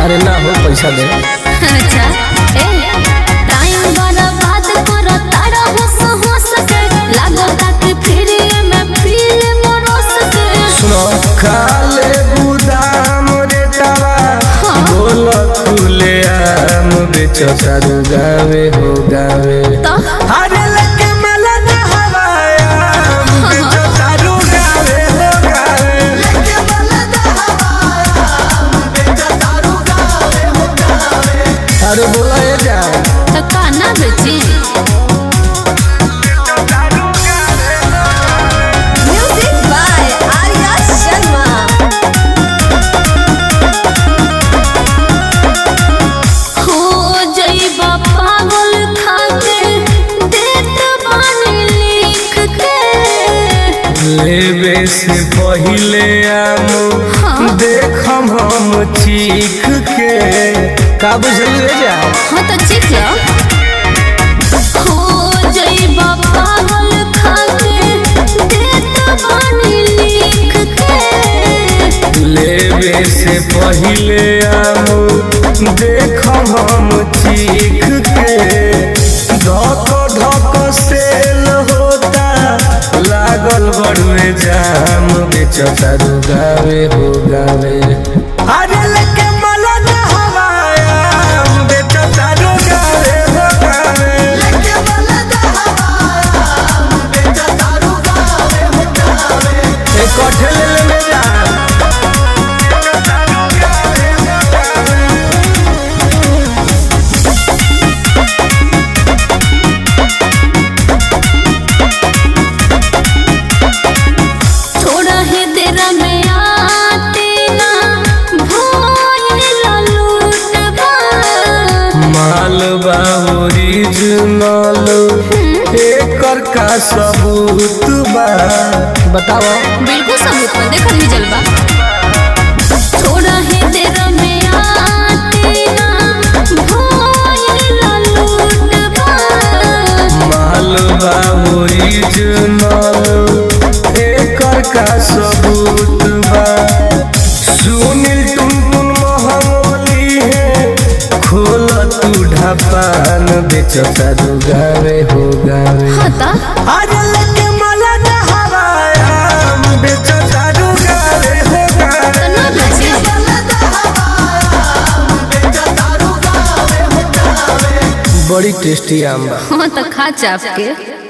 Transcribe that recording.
अरे ना हो पैसा दे। अच्छा टाइम बर्बाद करो तारा हो सके लागो ताकि फिर में फील मरोस के सुनो खाले गुदाम रे तवा बोल खुले आम बेचो तारू गावे हो गावे अरे लगे मला ना हवाया बेचो तारू गावे हो गावे लगे मला ना हवाया बेचो तारू गावे हो गावे अरे बोला ये जा तो काना बेची म्यूजिक बाय आर्या शर्मा हो जइबा पागल खाके देत बानी लिख के लेवे से पहिले आम देखम हम चीख के का बुझल जा। हाँ तो चीख लो हो जइबा पागल खाके देत बानी लिख के लेवे से पहिले आम देखम हम चीख के धक धक सेल होता लागल बड़ुए जाम बेचो तारू गावे हो गावे अरे लगे मला ना हवाया बेचो तारू गावे हो गावे लगे मला ना हवाया बेचो तारू गावे हो गावे एक कोठे ले जा थोड़ा ही देर में आते ना भोल लूटबा मालवा ओरिजिनल एकर का सबूत बा बताओ। बिल्कुल सबूत में देखल ही जलवा थोड़ा ही देर में आते ना भोल लूटबा मालवा ओरिजिनल एकर का सबूत बा सुनील टुनटुन महंगोली है खोल तू ढापान बेचो तारू गावे हो गावे हता अरे लगे मला ना हवाया बेचो तारू गावे हो गावे तो ना बेची बड़ी टेस्टी आम बा। हाँ तो खा चाप के